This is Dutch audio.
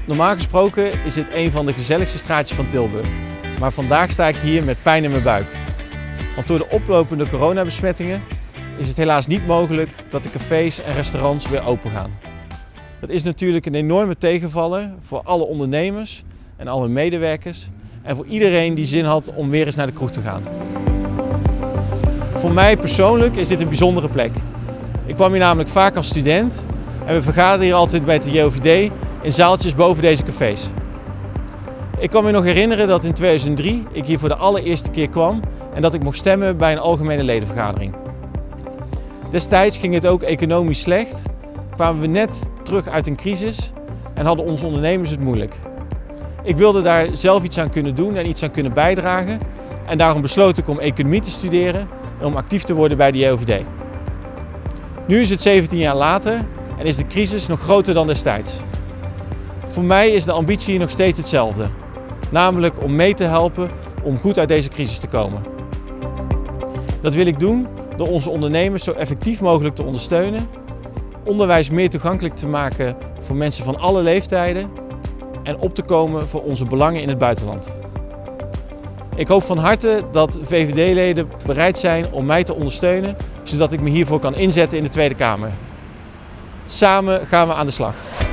Normaal gesproken is dit een van de gezelligste straatjes van Tilburg. Maar vandaag sta ik hier met pijn in mijn buik. Want door de oplopende coronabesmettingen is het helaas niet mogelijk dat de cafés en restaurants weer open gaan. Dat is natuurlijk een enorme tegenvaller voor alle ondernemers en alle medewerkers en voor iedereen die zin had om weer eens naar de kroeg te gaan. Voor mij persoonlijk is dit een bijzondere plek. Ik kwam hier namelijk vaak als student en we vergaderden hier altijd bij de JOVD in zaaltjes boven deze cafés. Ik kan me nog herinneren dat in 2003 ik hier voor de allereerste keer kwam en dat ik mocht stemmen bij een algemene ledenvergadering. Destijds ging het ook economisch slecht, kwamen we net terug uit een crisis en hadden onze ondernemers het moeilijk. Ik wilde daar zelf iets aan kunnen doen en iets aan kunnen bijdragen en daarom besloot ik om economie te studeren en om actief te worden bij de JOVD. Nu is het 17 jaar later en is de crisis nog groter dan destijds. Voor mij is de ambitie nog steeds hetzelfde, namelijk om mee te helpen om goed uit deze crisis te komen. Dat wil ik doen door onze ondernemers zo effectief mogelijk te ondersteunen, onderwijs meer toegankelijk te maken voor mensen van alle leeftijden en op te komen voor onze belangen in het buitenland. Ik hoop van harte dat VVD-leden bereid zijn om mij te ondersteunen, zodat ik me hiervoor kan inzetten in de Tweede Kamer. Samen gaan we aan de slag.